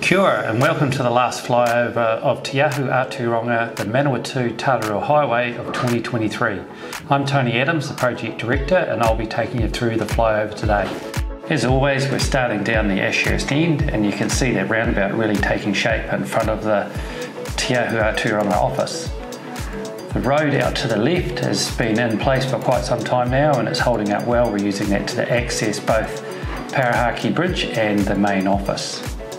Kia ora and welcome to the last flyover of Te Ahu Turanga, the Manawatū Tararua Highway of 2023. I'm Tony Adams, the Project Director, and I'll be taking you through the flyover today. As always, we're starting down the Ashurst end, and you can see that roundabout really taking shape in front of the Te Ahu Turanga office. The road out to the left has been in place for quite some time now and it's holding up well. We're using that to access both Parahaki Bridge and the main office.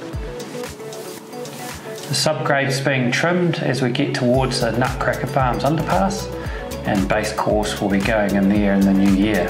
The subgrade's being trimmed as we get towards the Nutcracker Farms underpass, and base course will be going in there in the new year.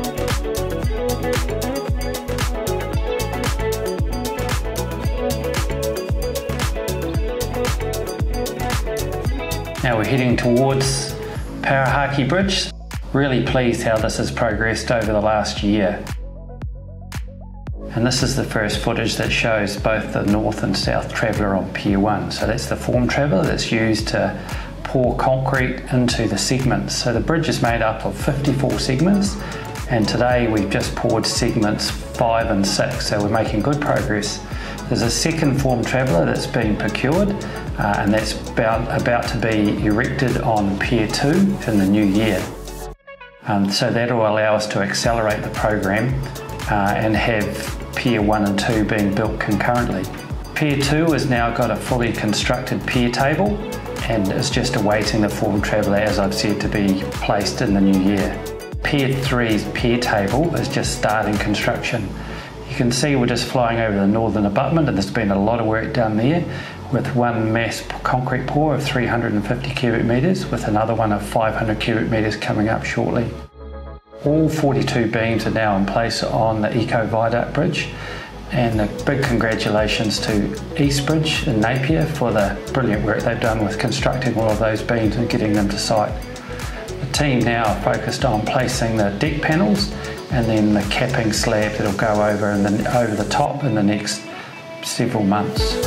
Now we're heading towards Parahaki Bridge. Really pleased how this has progressed over the last year. And this is the first footage that shows both the north and south traveller on Pier 1. So that's the form traveller that's used to pour concrete into the segments. So the bridge is made up of 54 segments, and today we've just poured segments 5 and 6, so we're making good progress. There's a second form traveller that's been procured, and that's about to be erected on Pier 2 in the new year. So that will allow us to accelerate the program and have Pier 1 and 2 being built concurrently. Pier 2 has now got a fully constructed pier table and is just awaiting the form traveller, as I've said, to be placed in the new year. Pier 3's pier table is just starting construction. You can see we're just flying over the northern abutment, and there's been a lot of work done there, with one mass concrete pour of 350 cubic metres with another one of 500 cubic metres coming up shortly. All 42 beams are now in place on the Eco-Viaduct bridge, and a big congratulations to East Bridge in Napier for the brilliant work they've done with constructing all of those beams and getting them to site. The team now are focused on placing the deck panels and then the capping slab that'll go over the top in the next several months.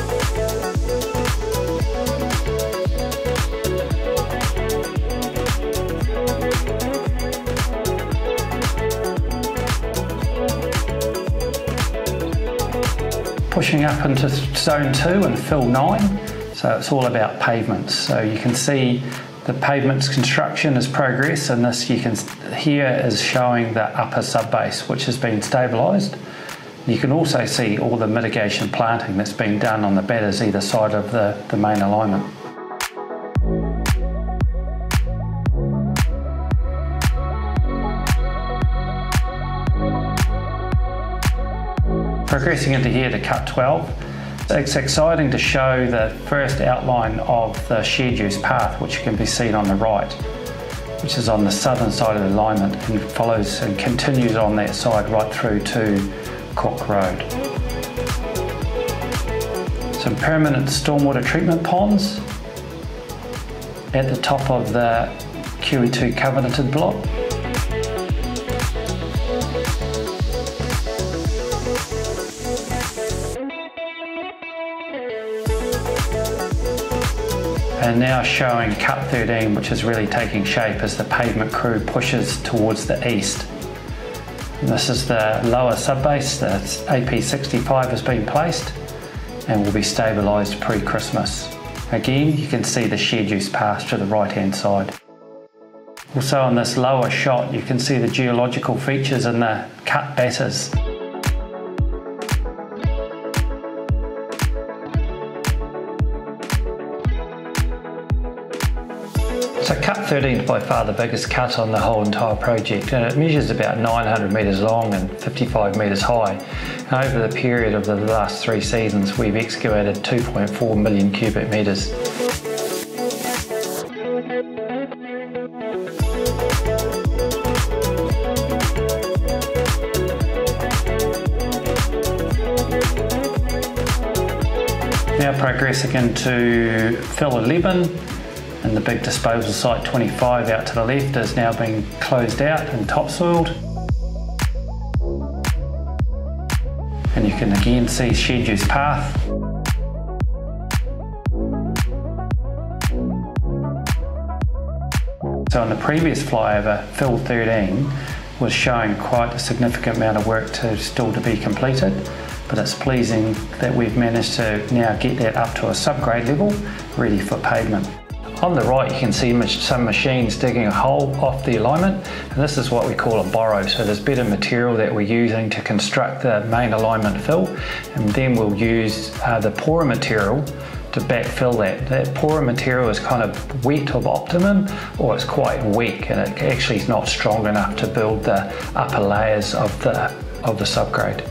Pushing up into Zone 2 and Fill 9, so it's all about pavements. So you can see the pavement's construction has progressed, and this here is showing the upper subbase, which has been stabilised. You can also see all the mitigation planting that's been done on the batters either side of the main alignment. Progressing into here to Cut 12, it's exciting to show the first outline of the shared use path, which can be seen on the right, which is on the southern side of the alignment and follows and continues on that side right through to Cook Road. Some permanent stormwater treatment ponds at the top of the QE2 covenanted block. And now showing Cut 13, which is really taking shape as the pavement crew pushes towards the east. And this is the lower subbase. The AP65 has been placed and will be stabilised pre-Christmas. Again, you can see the shared use path to the right hand side. Also on this lower shot, you can see the geological features in the cut batters. So Cut 13 is by far the biggest cut on the whole entire project, and it measures about 900 metres long and 55 metres high. And over the period of the last 3 seasons, we've excavated 2.4 million cubic metres. Now progressing into Fill 11. And the big disposal site 25 out to the left is now being closed out and topsoiled. And you can again see shared use path. So on the previous flyover, Fill 13 was showing quite a significant amount of work still to be completed. but it's pleasing that we've managed to now get that up to a subgrade level, ready for pavement. On the right you can see some machines digging a hole off the alignment, and this is what we call a borrow. So there's better material that we're using to construct the main alignment fill, and then we'll use the poorer material to backfill that. That poorer material is kind of wet of optimum, or it's quite weak and it actually is not strong enough to build the upper layers of the subgrade.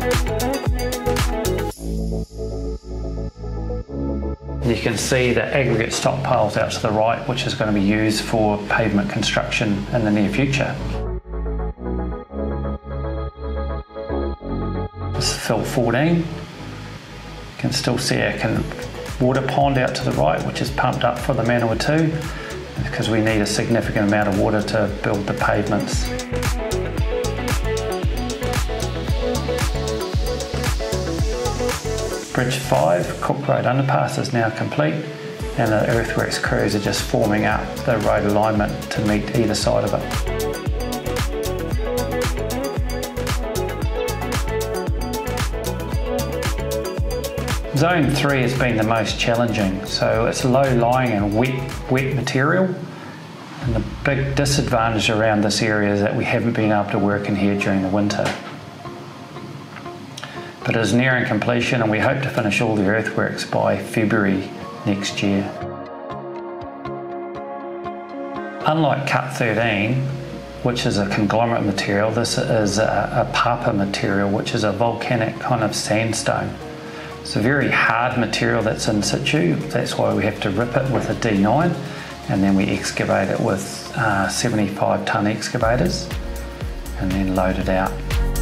You can see the aggregate stockpiles out to the right, which is going to be used for pavement construction in the near future. This is fill 14. You can still see a water pond out to the right, which is pumped up for the Manawatū, because we need a significant amount of water to build the pavements. Bridge 5, Cook Road Underpass, is now complete, and the earthworks crews are just forming up the road alignment to meet either side of it. Zone 3 has been the most challenging, so it's low-lying and wet material, and the big disadvantage around this area is that we haven't been able to work in here during the winter. But it is nearing completion, and we hope to finish all the earthworks by February next year. Unlike Cut 13, which is a conglomerate material, this is a papa material, which is a volcanic kind of sandstone. It's a very hard material that's in situ. That's why we have to rip it with a D9, and then we excavate it with 75-ton excavators and then load it out.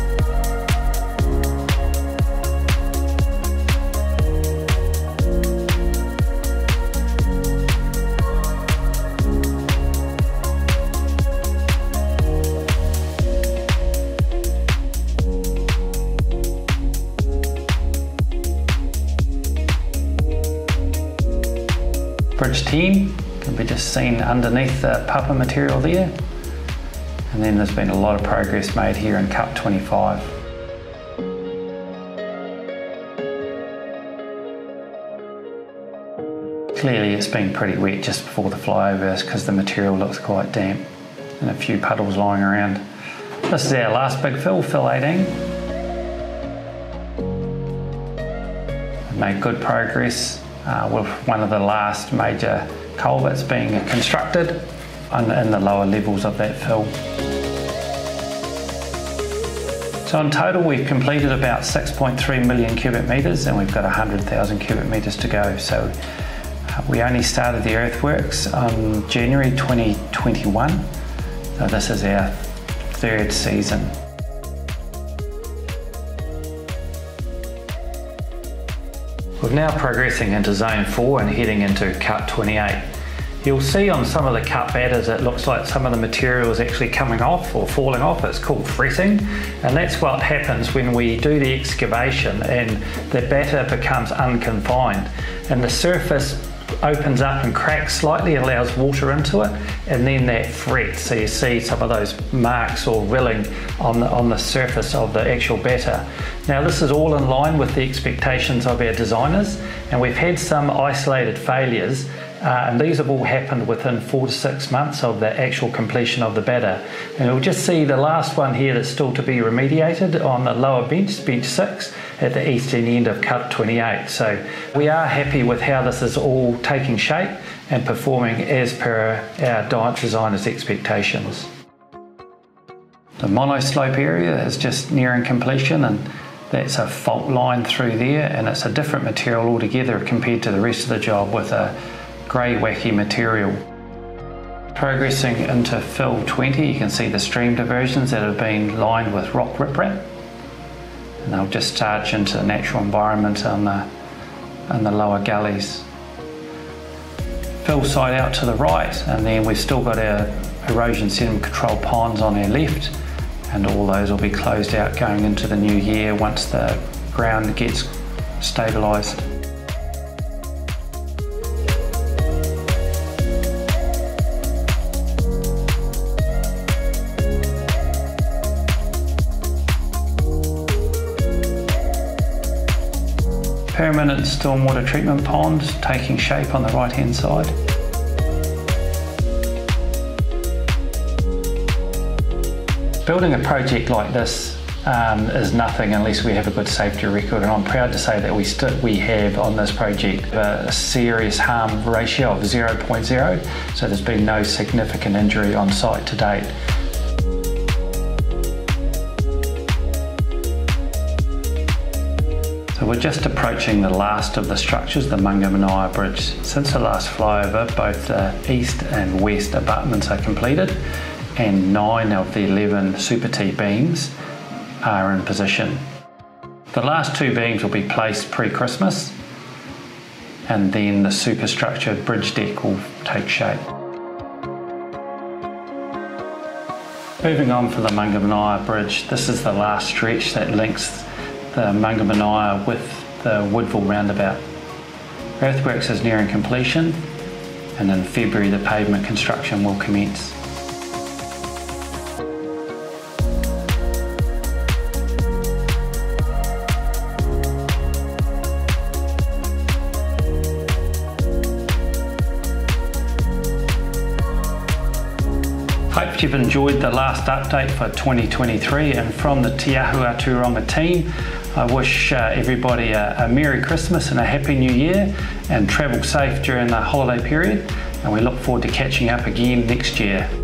Bridge 10 can be just seen underneath the papa material there, and then there's been a lot of progress made here in Cut 25. Clearly it's been pretty wet just before the flyovers because the material looks quite damp and a few puddles lying around. This is our last big fill, fill 18. We've made good progress with one of the last major culverts being constructed in the lower levels of that fill. So in total we've completed about 6.3 million cubic metres, and we've got 100,000 cubic metres to go. So we only started the earthworks on January 2021, so this is our third season. We're now progressing into Zone 4 and heading into Cut 28. You'll see on some of the cut batters it looks like some of the material is actually coming off or falling off. It's called fretting, and that's what happens when we do the excavation and the batter becomes unconfined and the surface opens up and cracks slightly, allows water into it, and then that frets. So you see some of those marks or rilling on the surface of the actual batter. Now this is all in line with the expectations of our designers, and we've had some isolated failures, and these have all happened within 4 to 6 months of the actual completion of the batter. And you'll just see the last one here that's still to be remediated on the lower bench, bench 6, at the eastern end of Cut 28. So we are happy with how this is all taking shape and performing as per our designers' expectations. The monoslope area is just nearing completion, and that's a fault line through there, and it's a different material altogether compared to the rest of the job with a grey wacky material. Progressing into fill 20, you can see the stream diversions that have been lined with rock riprap, and they'll discharge into the natural environment in the lower gullies. Fill side out to the right, and then we've still got our erosion sediment control ponds on our left, and all those will be closed out going into the new year once the ground gets stabilised. Permanent stormwater treatment pond taking shape on the right hand side. Building a project like this is nothing unless we have a good safety record, and I'm proud to say that we have on this project a serious harm ratio of 0.0, so there's been no significant injury on site to date. So we're just approaching the last of the structures, the Manawatū Bridge. Since the last flyover, both the east and west abutments are completed, and 9 of the 11 Super T beams are in position. The last 2 beams will be placed pre-Christmas, and then the superstructure bridge deck will take shape. Moving on for the Manawatū Bridge, this is the last stretch that links the Manawatū with the Woodville roundabout. Earthworks is nearing completion, and in February the pavement construction will commence. Hope you've enjoyed the last update for 2023, and from the Te Ahu Turanga team, I wish everybody a Merry Christmas and a Happy New Year, and travel safe during the holiday period, and we look forward to catching up again next year.